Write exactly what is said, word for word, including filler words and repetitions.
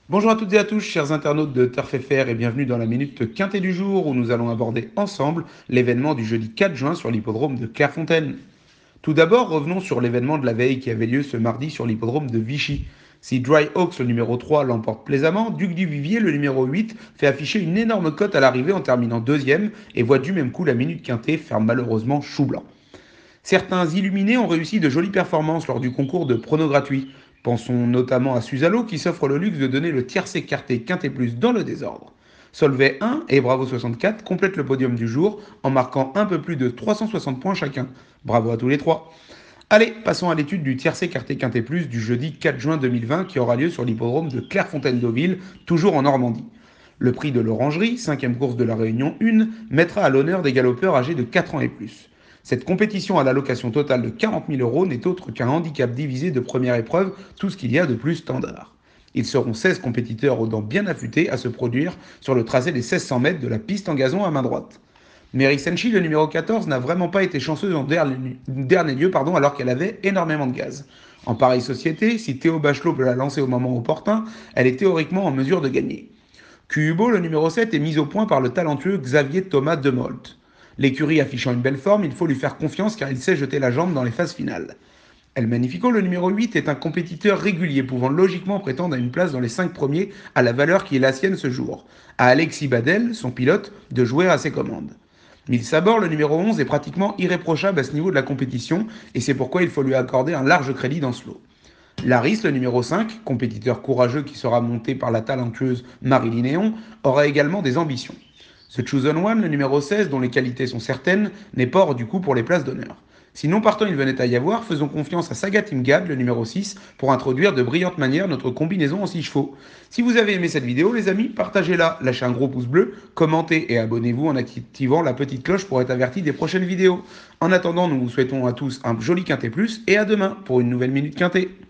Bonjour à toutes et à tous, chers internautes de Turf F R, et bienvenue dans la Minute Quintet du jour où nous allons aborder ensemble l'événement du jeudi quatre juin sur l'hippodrome de Clairefontaine. Tout d'abord, revenons sur l'événement de la veille qui avait lieu ce mardi sur l'hippodrome de Vichy. Si Dry Hawks, le numéro trois, l'emporte plaisamment, Duc du Vivier, le numéro huit, fait afficher une énorme cote à l'arrivée en terminant deuxième et voit du même coup la Minute Quintet faire malheureusement chou blanc. Certains illuminés ont réussi de jolies performances lors du concours de pronos gratuits. Pensons notamment à Suzalo qui s'offre le luxe de donner le tiercé écarté Quintet Plus dans le désordre. Solvay un et Bravo soixante-quatre complètent le podium du jour en marquant un peu plus de trois cent soixante points chacun. Bravo à tous les trois. Allez, passons à l'étude du tiercé écarté Quintet Plus du jeudi quatre juin deux mille vingt qui aura lieu sur l'hippodrome de Clairefontaine-Deauville, toujours en Normandie. Le prix de l'Orangerie, cinquième course de la Réunion un, mettra à l'honneur des galopeurs âgés de quatre ans et plus. Cette compétition à l'allocation totale de quarante mille euros n'est autre qu'un handicap divisé de première épreuve, tout ce qu'il y a de plus standard. Ils seront seize compétiteurs aux dents bien affûtées à se produire sur le tracé des mille six cents mètres de la piste en gazon à main droite. Mary Senchi, le numéro quatorze, n'a vraiment pas été chanceuse en dernier, dernier lieu pardon, alors qu'elle avait énormément de gaz. En pareille société, si Théo Bachelot peut la lancer au moment opportun, elle est théoriquement en mesure de gagner. Cubo, le numéro sept, est mis au point par le talentueux Xavier Thomas Demolt. L'écurie affichant une belle forme, il faut lui faire confiance car il sait jeter la jambe dans les phases finales. El Magnifico, le numéro huit, est un compétiteur régulier pouvant logiquement prétendre à une place dans les cinq premiers à la valeur qui est la sienne ce jour. À Alexis Badel, son pilote, de jouer à ses commandes. Mille Sabor, le numéro onze, est pratiquement irréprochable à ce niveau de la compétition et c'est pourquoi il faut lui accorder un large crédit dans ce lot. Laris, le numéro cinq, compétiteur courageux qui sera monté par la talentueuse Marilyn Néon, aura également des ambitions. Ce Chosen One, le numéro seize, dont les qualités sont certaines, n'est pas hors du coup pour les places d'honneur. Si non partant il venait à y avoir, faisons confiance à Saga Timgad, le numéro six, pour introduire de brillantes manières notre combinaison en six chevaux. Si vous avez aimé cette vidéo, les amis, partagez-la, lâchez un gros pouce bleu, commentez et abonnez-vous en activant la petite cloche pour être averti des prochaines vidéos. En attendant, nous vous souhaitons à tous un joli Quintet Plus et à demain pour une nouvelle Minute Quintet.